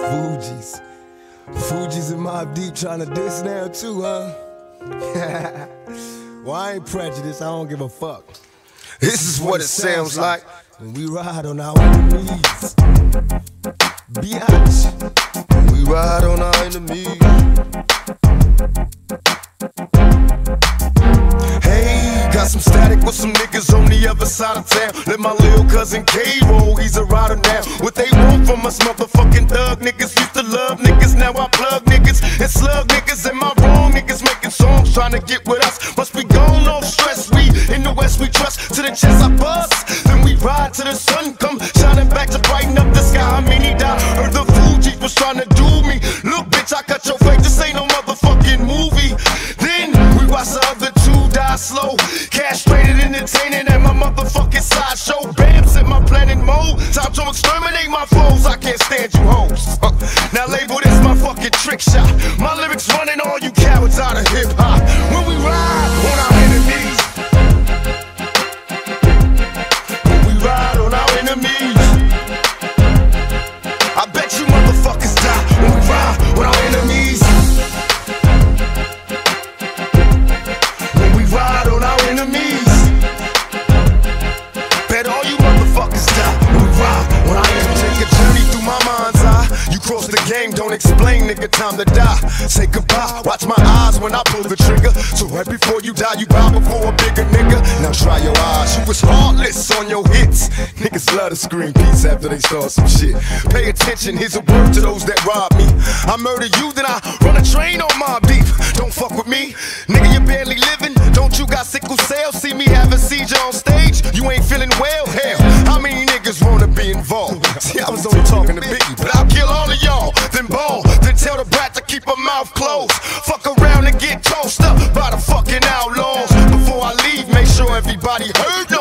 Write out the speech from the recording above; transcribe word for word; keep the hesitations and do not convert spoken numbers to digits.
Fugees. Fugees and Mobb Deep trying to diss now too, huh? Well, I ain't prejudiced, I don't give a fuck. This is what it sounds like when we ride on our enemies. Biatch. When we ride on our enemies. Hey, got some static with some niggas on the other side of town. Let my little cousin K roll, he's a rider now. What they want from us motherfucking thug niggas. Used to love niggas, now I plug niggas and slug niggas. Am I wrong? Niggas making songs trying to get with us. Must be gone, no stress. We in the West, we trust. To the chest I bust, then we ride till the sun come shining back to brighten up the sky. I mean he died. Heard the Fugees was trying to do me. Look, bitch, I cut your face. This ain't no motherfucking movie. Then we watch the other two die slow, castrated, entertaining at my motherfucking sideshow. Bam, set my plan in mode. Time to exterminate my foes. I can't stand you hoes. Uh, now label this my fucking trick shot. My lyrics running all you cowards out of hip hop. When we ride on our enemies. When we ride on our enemies. I bet you motherfuckers die when we ride on our enemies. Ride on our enemies. Bet all you motherfuckers die when we ride on our enemies. Take a journey through my mind's eye. You cross the game, don't explain, nigga, time to die. Say goodbye, watch my eyes when I pull the trigger. So right before you die, you bow before a bigger nigga. Now try your eyes, you was heartless on your hits. Niggas love to scream peace after they start some shit. Pay attention, here's a word to those that rob me. I murder you, then I run a train on Mobb Deep. Don't fuck with me, nigga, you barely living. Don't you got sickle cell? See me have a seizure on stage? You ain't feeling well? Hell, how many niggas wanna be involved? See, I was only talking to Biggie, but I'll kill all of y'all, then ball, then tell the brat to keep her mouth closed. Fuck around and get tossed up by the fucking Outlawz. Before I leave, make sure everybody heard